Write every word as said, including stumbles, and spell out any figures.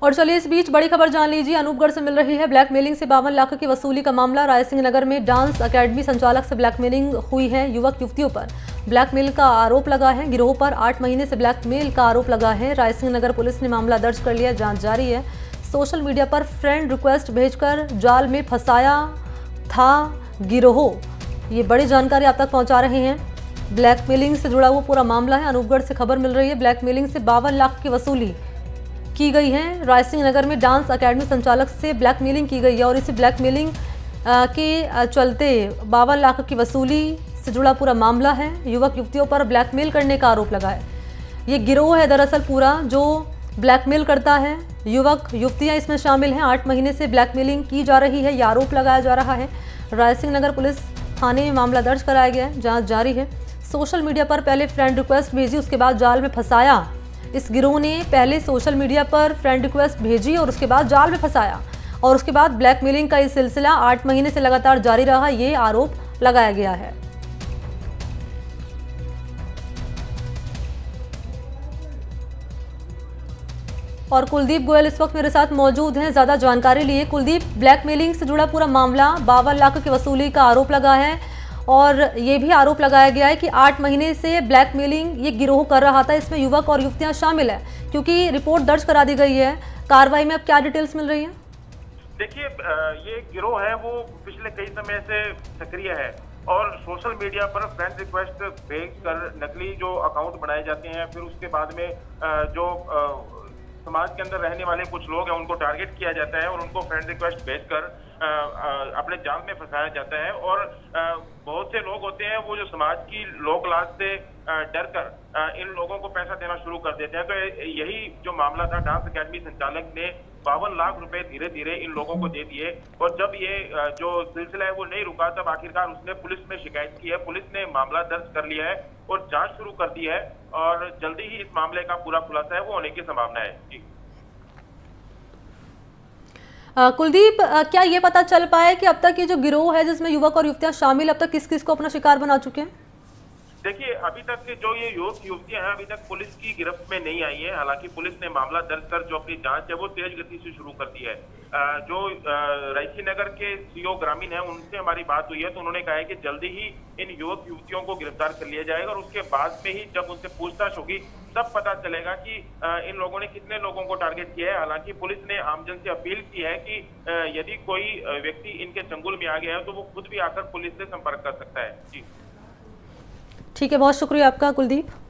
और चलिए इस बीच बड़ी खबर जान लीजिए, अनूपगढ़ से मिल रही है। ब्लैकमेलिंग से बावन लाख की वसूली का मामला। रायसिंह नगर में डांस अकेडमी संचालक से ब्लैकमेलिंग हुई है। युवक युवतियों पर ब्लैकमेल का आरोप लगा है। गिरोह पर आठ महीने से ब्लैकमेल का आरोप लगा है। रायसिंह नगर पुलिस ने मामला दर्ज कर लिया, जांच जारी है। सोशल मीडिया पर फ्रेंड रिक्वेस्ट भेजकर जाल में फंसाया था गिरोह। ये बड़ी जानकारी आप तक पहुंचा रहे हैं। ब्लैकमेलिंग से जुड़ा हुआ पूरा मामला है। अनूपगढ़ से खबर मिल रही है, ब्लैकमेलिंग से बावन लाख की वसूली की गई है। रायसिंह नगर में डांस अकेडमी संचालक से ब्लैकमेलिंग की गई है और इसी ब्लैकमेलिंग के चलते बावन लाख की वसूली से जुड़ा पूरा मामला है। युवक युवतियों पर ब्लैकमेल करने का आरोप लगा है। ये गिरोह है दरअसल पूरा जो ब्लैकमेल करता है। युवक युवतियां इसमें शामिल हैं। आठ महीने से ब्लैकमेलिंग की जा रही है, यह आरोप लगाया जा रहा है। रायसिंह नगर पुलिस थाने में मामला दर्ज कराया गया है, जाँच जारी है। सोशल मीडिया पर पहले फ्रेंड रिक्वेस्ट भेजी, उसके बाद जाल में फंसाया। इस गिरोह ने पहले सोशल मीडिया पर फ्रेंड रिक्वेस्ट भेजी और उसके बाद जाल में फंसाया और उसके बाद ब्लैकमेलिंग का ये सिलसिला आठ महीने से लगातार जारी रहा, ये आरोप लगाया गया है। और कुलदीप गोयल इस वक्त मेरे साथ मौजूद हैं ज्यादा जानकारी लिए। कुलदीप, ब्लैकमेलिंग से जुड़ा पूरा मामला, बावन लाख की वसूली का आरोप लगा है और ये भी आरोप लगाया गया है कि आठ महीने से ब्लैकमेलिंग ये गिरोह कर रहा था। इसमें युवक और युवतियां शामिल है, क्योंकि रिपोर्ट दर्ज करा दी गई है। कार्रवाई में अब क्या डिटेल्स मिल रही है? देखिए, ये गिरोह है वो पिछले कई समय से सक्रिय है और सोशल मीडिया पर फ्रेंड रिक्वेस्ट भेजकर नकली जो अकाउंट बनाए जाते हैं, फिर उसके बाद में जो समाज के अंदर रहने वाले कुछ लोग हैं उनको टारगेट किया जाता है और उनको फ्रेंड रिक्वेस्ट भेजकर अपने जाल में फंसाया जाता है। और बहुत से लोग होते हैं वो जो समाज की लोक लाज से डर कर इन लोगों को पैसा देना शुरू कर देते हैं। तो यही जो मामला था, डांस अकेडमी संचालक ने बावन लाख रुपए धीरे धीरे इन लोगों को दे दिए और जब ये जो सिलसिला है वो नहीं रुका, तब आखिरकार उसने पुलिस में शिकायत की है। पुलिस ने मामला दर्ज कर लिया है और जांच शुरू कर दी है और जल्दी ही इस मामले का पूरा खुलासा है वो होने की संभावना है। जी कुलदीप, क्या ये पता चल पाया कि अब तक ये जो गिरोह है जिसमें युवक और युवतियां शामिल, अब तक किस किस को अपना शिकार बना चुके हैं? देखिए, अभी तक जो ये युवक युवतियां हैं अभी तक पुलिस की गिरफ्त में नहीं आई है। हालांकि पुलिस ने मामला दर्ज कर जो अपनी जांच है वो तेज गति से शुरू कर दी है। जो रायसिंह नगर के सीओ ग्रामीण है उनसे हमारी बात हुई है तो उन्होंने कहा है कि जल्दी ही इन युवक युवतियों को गिरफ्तार कर लिया जाएगा और उसके बाद में ही जब उनसे पूछताछ होगी तब पता चलेगा कि इन लोगों ने कितने लोगों को टारगेट किया है। हालांकि पुलिस ने आमजन से अपील की है कि यदि कोई व्यक्ति इनके चंगुल में आ गया है तो वो खुद भी आकर पुलिस से संपर्क कर सकता है। जी ठीक है, बहुत शुक्रिया आपका कुलदीप।